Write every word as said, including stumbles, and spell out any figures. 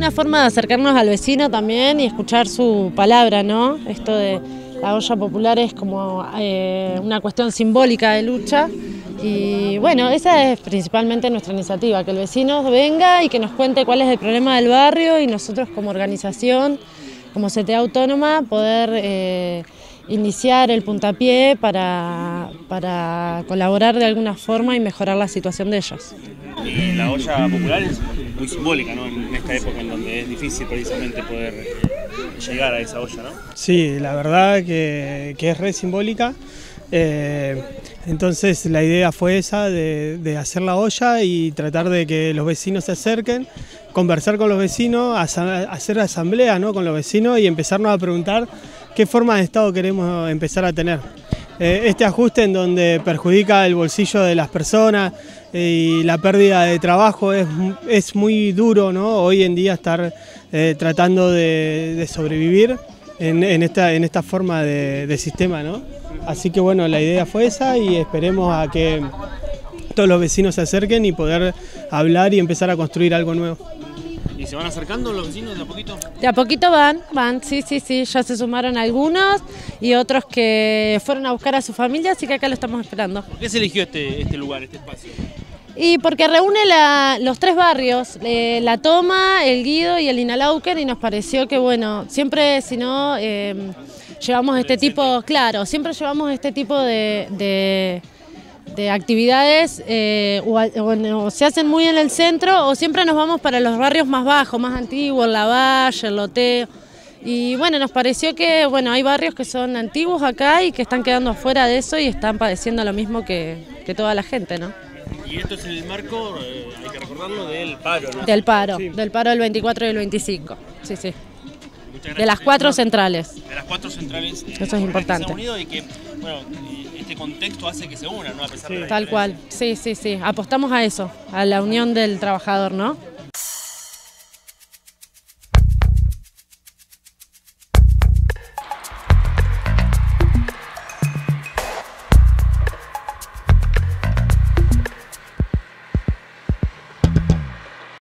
una forma de acercarnos al vecino también y escuchar su palabra, ¿no? Esto de la olla popular es como eh, una cuestión simbólica de lucha y bueno, esa es principalmente nuestra iniciativa, que el vecino venga y que nos cuente cuál es el problema del barrio y nosotros como organización, como C T A Autónoma, poder eh, iniciar el puntapié para, para colaborar de alguna forma y mejorar la situación de ellos. Y la olla popular es muy simbólica, ¿no? En esta época en donde es difícil precisamente poder llegar a esa olla, ¿no? Sí, la verdad que, que es re simbólica. Eh, entonces la idea fue esa de, de hacer la olla y tratar de que los vecinos se acerquen, conversar con los vecinos, hacer asamblea, ¿no?, con los vecinos y empezarnos a preguntar qué forma de Estado queremos empezar a tener. Eh, este ajuste en donde perjudica el bolsillo de las personas y la pérdida de trabajo es, es muy duro, ¿no?, hoy en día estar eh, tratando de, de sobrevivir en, en, esta, en esta forma de, de sistema, ¿no? Así que bueno, la idea fue esa y esperemos a que todos los vecinos se acerquen y poder hablar y empezar a construir algo nuevo. ¿Y se van acercando los vecinos de a poquito? De a poquito van, van, sí, sí, sí, ya se sumaron algunos y otros que fueron a buscar a su familia, así que acá lo estamos esperando. ¿Por qué se eligió este, este lugar, este espacio? Y porque reúne la, los tres barrios, eh, La Toma, El Guido y el Inalauquen, y nos pareció que, bueno, siempre, si no, eh, llevamos este tipo, claro, siempre llevamos este tipo de... de de actividades eh, o, o, o se hacen muy en el centro o siempre nos vamos para los barrios más bajos, más antiguos, La Valle, el Loteo. Y bueno, nos pareció que bueno, hay barrios que son antiguos acá y que están quedando afuera de eso y están padeciendo lo mismo que, que toda la gente, ¿no? Y esto es en el marco, eh, hay que recordarlo, del paro, ¿no? Del paro, sí. del paro del veinticuatro y el veinticinco, sí, sí. De las cuatro centrales. De las cuatro centrales. Eh, eso es importante. Que se han unido y que, bueno, este contexto hace que se unan, ¿no? A pesar sí, de la tal cual, sí, sí, sí. Apostamos a eso, a la unión del trabajador, ¿no?